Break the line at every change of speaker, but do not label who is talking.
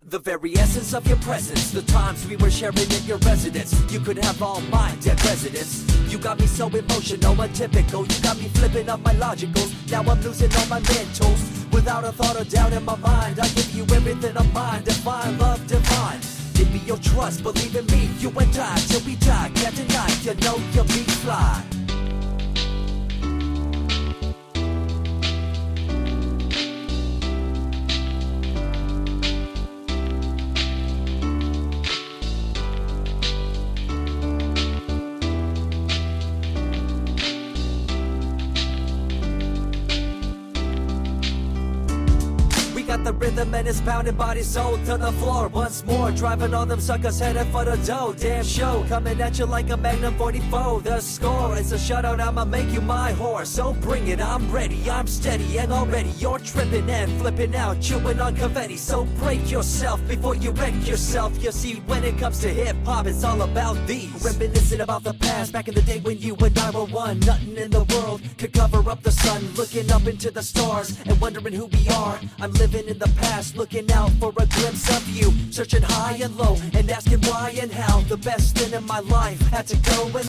The very essence of your presence, the times we were sharing in your residence. You could have all my dead residents. You got me so emotional, untypical. You got me flipping up my logicals. Now I'm losing all my mentals. Without a thought or doubt in my mind, I give you everything I'm mine. Divine love, divine. Give me your trust, believe in me. You and I, till we die, can't deny. You know you'll be fly. Got the rhythm and it's pounding body soul to the floor once more, driving all them suckers headed for the dough. Damn show coming at you like a Magnum 44. The score is a shutout, I'ma make you my whore. So bring it, I'm ready, I'm steady, and already you're tripping and flipping out, chewing on confetti. So break yourself before you wreck yourself. You see, when it comes to hip-hop, it's all about these. Reminiscing about the past, back in the day when you and I were one. Nothing in the world could cover up the sun. Looking up into the stars and wondering who we are. I'm living in the past, looking out for a glimpse of you, searching high and low and asking why and how. The best thing in my life had to go and